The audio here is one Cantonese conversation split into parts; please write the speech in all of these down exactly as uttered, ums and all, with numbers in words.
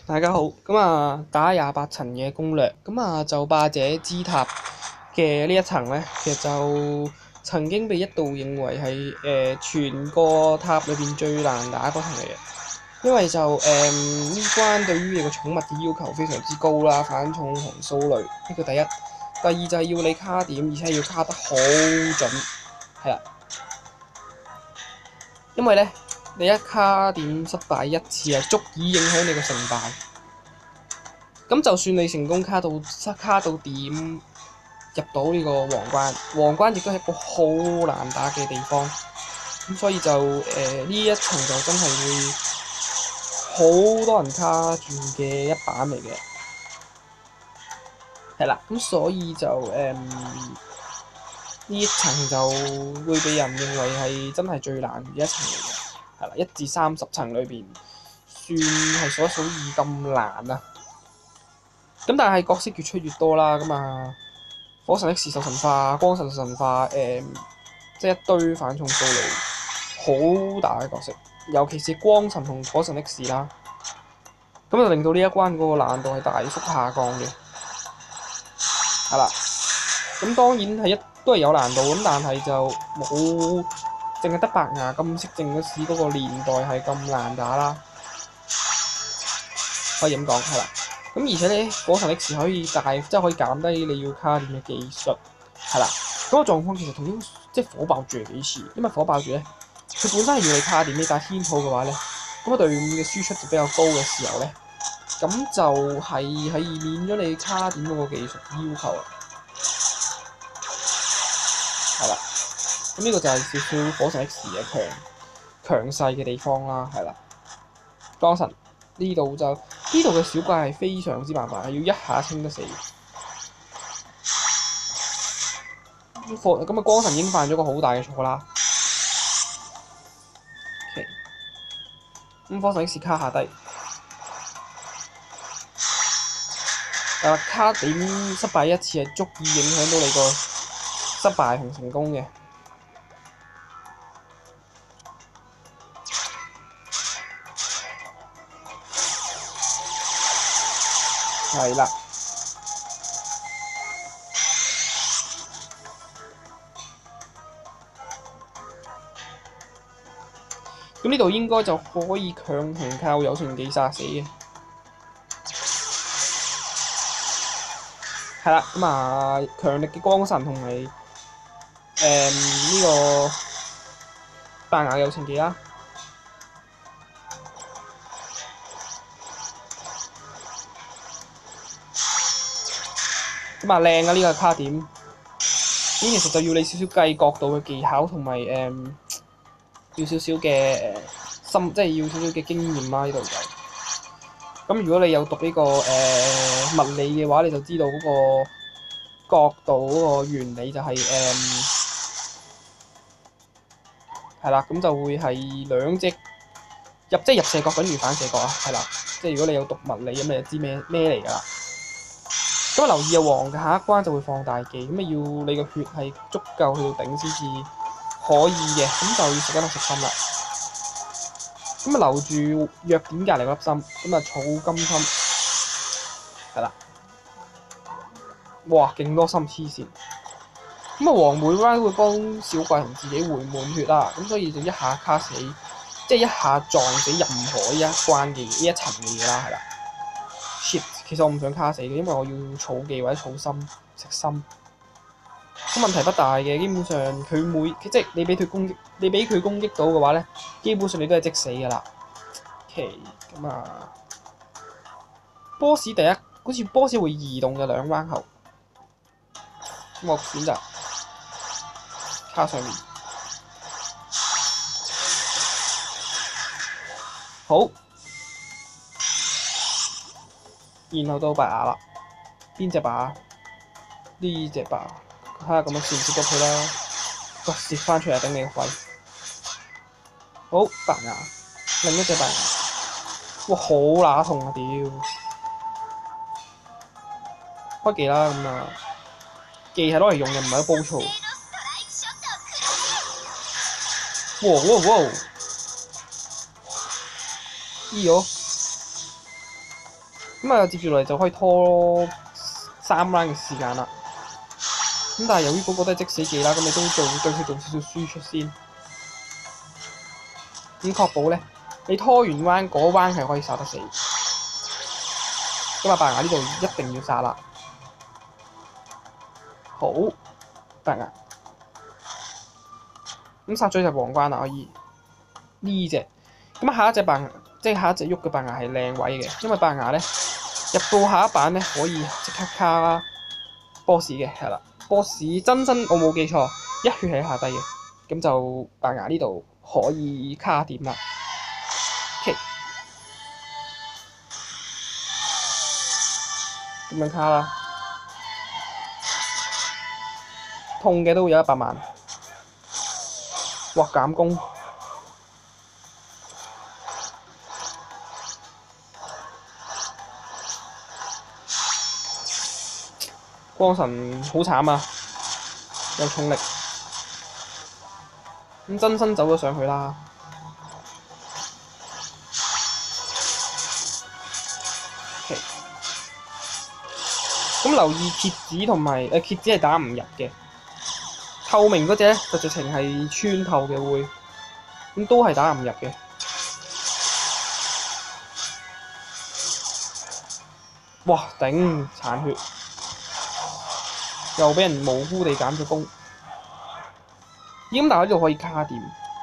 大家好，咁啊打廿八層嘅攻略，咁啊就霸者之塔嘅呢一層咧，其實就曾經被一度認為係誒、呃、全個塔裏邊最難打嗰層嚟嘅，因為就誒呢、呃、關對於你個寵物嘅要求非常之高啦，反重同掃雷呢個第一，第二就係要你卡點，而且要卡得好準，係啦，因為咧你一卡點失敗一次啊，足以影響你個成敗。咁就算你成功卡到卡到點入到呢個皇冠，皇冠亦都係一個好難打嘅地方。咁所以就誒呢、呃、一層就真係會好多人卡住嘅一版嚟嘅，係啦。咁所以就誒呢、呃、一層就會被人認為係真係最難嘅一層嚟嘅，係啦，一至三十層裏邊算係數一數二咁難啊！咁但係角色越出越多啦，咁啊火神 X 獸神化、光神神化，誒、嗯，即係一堆反重掃雷，好大嘅角色，尤其是光神同火神 X 啦，咁就令到呢一關嗰個難度係大幅下降嘅，係啦。咁當然係一都係有難度，咁但係就冇淨係得白牙金色正嗰時嗰個年代係咁難打啦，可以咁講係啦。咁而且咧，火神 X 可以大，即係可以減低你要卡點嘅技術，係啦。嗰、那個狀況其實同啲即係火爆住係幾似，因為火爆住咧，佢本身係要你卡點，你打天普嘅話咧，咁啊隊伍嘅輸出就比較高嘅時候咧，咁就係係免咗你卡點嗰個技術要求啊，係啦。咁呢個就係少少火神 X 嘅強強勢嘅地方啦，係啦。光神呢度就呢度嘅小怪係非常之麻煩，係要一下清得死。咁啊，光神已經犯咗個好大嘅錯啦。咁火神 X 卡下低，但係卡點失敗一次係足以影響到你個失敗同成功嘅。係啦。咁呢度應該就可以強行靠友情技殺死嘅。係啦，咁啊強力嘅光神同埋誒呢個白牙友情技啦。咁啊靚啊呢個卡點，咁其實就要你少少計角度嘅技巧同埋誒要少少嘅誒心，即係要少少嘅經驗啦呢度就。咁如果你有讀呢、這個誒、呃、物理嘅話，你就知道嗰個角度嗰個原理就係誒係啦，咁就會係兩隻入即係入射角等於反射角啊，係啦，即係如果你有讀物理咁，你就知咩咩嚟㗎啦。咁啊留意啊，黃嘅下一關就會放大技，咁啊要你個血係足夠去到頂先至可以嘅，咁就要食一粒食心啦。咁啊留住弱點隔離嗰粒心，咁啊儲金心，係啦。哇，勁多心黐線！咁啊黃每 round 會幫小怪同自己回滿血啦，咁所以就一下卡死，即係一下撞死任何呢一關嘅呢一層嘅嘢啦，係啦。shit， 其實我唔想卡死嘅，因為我要儲技或者儲心食心。咁問題不大嘅，基本上佢每即係你俾佢攻擊，你俾佢攻擊到嘅話咧，基本上你都係即死㗎啦。OK，咁啊，boss 第一好似 boss 會移動嘅兩彎後，咁我選擇卡上面。好，然後到白牙啦，邊隻白牙？呢隻白牙。睇下咁樣接唔接到佢啦，喂，接翻出嚟頂你個肺！好，白牙，另一隻白牙，哇，好乸痛啊！屌，開技啦咁啊，技係攞嚟用嘅，唔係煲醋。哇哇哇！咦唷， 咁啊，接住落嚟就可以拖三 round 嘅時間啦。咁但係由於嗰個都係即死技啦，咁你都做對佢做少少輸出先。咁確保咧，你拖完彎嗰彎係可以殺得死。咁啊，白牙呢度一定要殺啦。好，白牙。咁殺咗隻皇冠啦，可以呢隻。咁下一隻白牙，即係下一隻喐嘅白牙係靚位嘅，因為白牙咧入到下一版咧可以即刻卡 boss 嘅，係啦。boss 真身我冇記錯，一血喺下低嘅，咁就白牙呢度可以卡掂啦。OK， 咁樣卡啦，痛嘅都會有一百萬。哇！減攻，光神好慘啊，有重力。咁真身走咗上去啦。OK， 咁留意蠍子同埋誒蠍子係打唔入嘅。透明嗰隻咧就直情係穿透嘅會，咁都係打唔入嘅。哇！頂殘血，又俾人無辜地減咗攻。咦？咁但係呢度可以卡掂，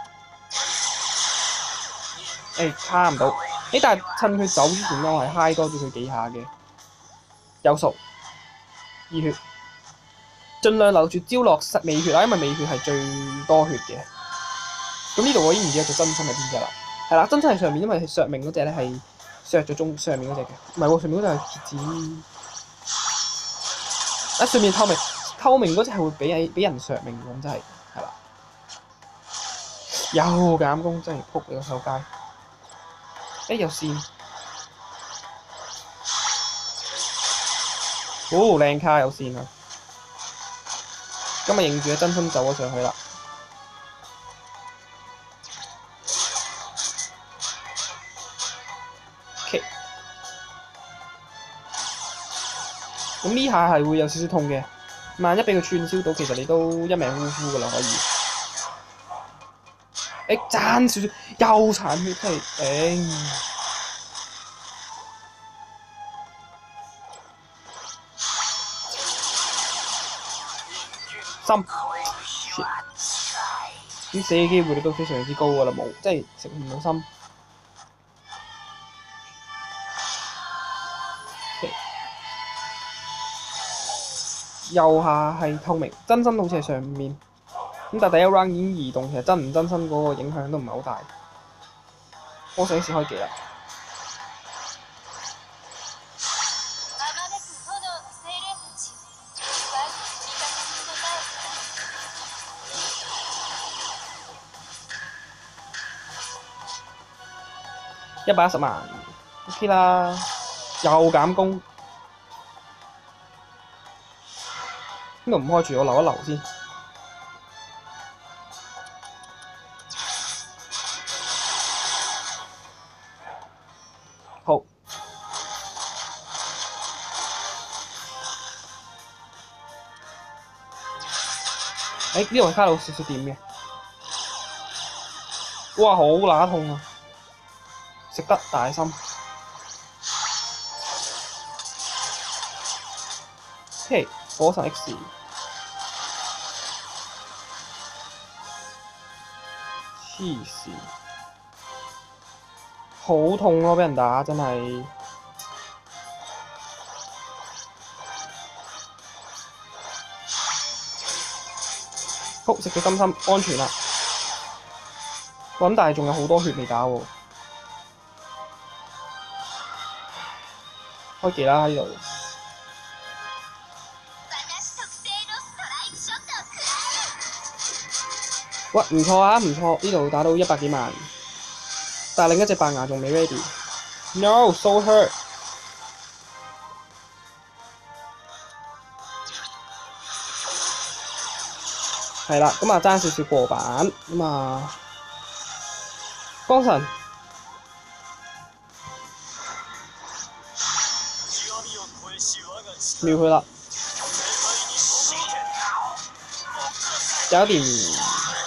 誒、欸、卡唔到。誒但係趁佢走之前咧，我係嗨多咗佢幾下嘅，有數二血。盡量留住招落美血啦，因為美血係最多血嘅。咁呢度我已經唔記得咗真身係邊隻啦。係啦，真身係上面，因為削命嗰隻咧係削咗中上面嗰隻嘅，唔係喎，上面嗰隻係蠍子。啊，上面透明透明嗰隻係會俾俾人削命咁，真係係啦。又減攻，真係撲你個手街。誒有線，哦靚卡有線啊！今日認住嘅真身走咗上去啦。OK， 咁呢下係會有少少痛嘅，萬一俾佢串燒到，其實你都一命嗚呼噶啦，可以。誒爭少少，又殘血，真係頂。心，咁死嘅機會率都非常之高噶啦，冇即係食唔到心。Okay. 右下係透明，真身好似係上面。咁但係第一 round 已經移動，其實真唔真身嗰個影響都唔係好大。我想試開技啦。一百一十萬 ，OK 啦，又減攻。呢度唔開住，我留一留先。好。誒呢度係卡到少少點嘅。哇！好乸痛啊！食得大心。嘿，火神 X。黐線。好痛咯！俾人打真係。好，食咗金心，安全啦。咁但係仲有好多血未打喎。開技啦呢度。喂，唔錯啊，唔錯，呢度打到一百幾萬，但係另一隻白牙仲未 ready。No so hurt。係啦，咁啊爭少少過版，咁啊光神。 秒佢啦，搞掂。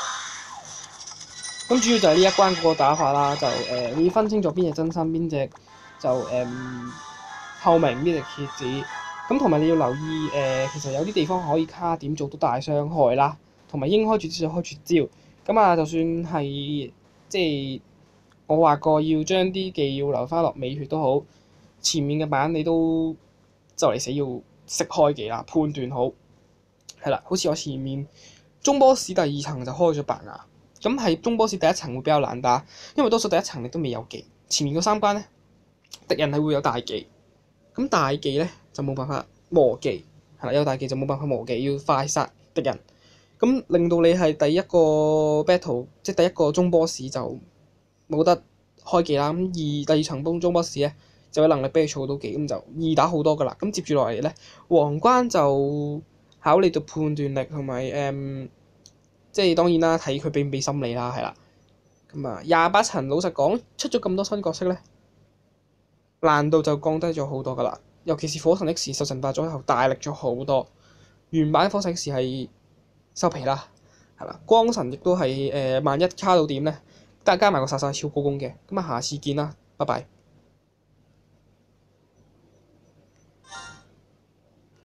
咁主要就係呢一關嗰個打法啦，就誒、呃、你要分清楚邊隻真身，邊隻就誒、嗯、透明，邊隻蠍子。咁同埋你要留意誒、呃，其實有啲地方可以卡點做到大傷害啦，同埋應開絕招就開絕招。咁啊，就算係即係我話過要將啲技要留翻落美血都好，前面嘅版你都就嚟死要識開技啦，判斷好係啦。好似我前面中 boss 第二層就開咗白牙。咁係中 boss 第一層會比較難打，因為多數第一層你都未有技，前面嗰三關咧敵人係會有大技，咁大技咧就冇辦法磨技，係啦，有大技就冇辦法磨技，要快殺敵人，咁令到你係第一個 battle 即係第一個中 boss 就冇得開技啦。咁二第二層中中 boss 咧就有能力俾你儲到技，咁就易打好多噶啦。咁接住落嚟咧，皇關就考你對判斷力同埋誒。即係當然啦，睇佢俾唔俾心理啦，係啦。咁啊，廿八層老實講出咗咁多新角色咧，難度就降低咗好多噶啦。尤其是火神 X 獸神化咗後，大力咗好多。原版火神 X 係收皮啦，係啦。光神亦都係誒，萬一卡到點咧，加加埋個殺殺超高攻嘅。咁啊，下次見啦，拜拜。